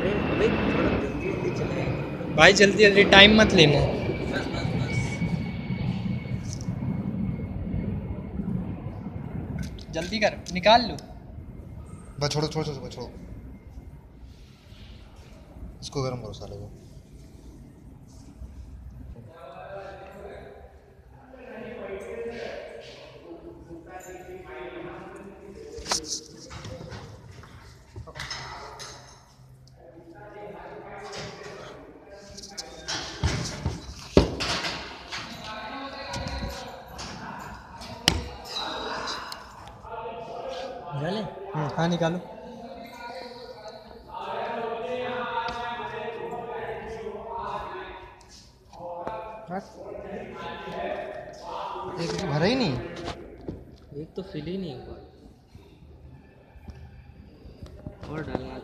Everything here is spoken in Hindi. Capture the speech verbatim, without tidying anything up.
अरे अबे थोड़ा जल्दी जल्दी चले। भाई जल्दी जल्दी, टाइम मत लेना। बस बस बस। जल्दी कर, निकाल लो। बस छोड़ो छोड़ो छोड़ो छोड़ो, इसको गर्म करो साले को। निकाले। हम्म, हाँ निकालो। बस एक तो भरा ही नहीं। एक तो फिल ही नहीं हुआ और डालना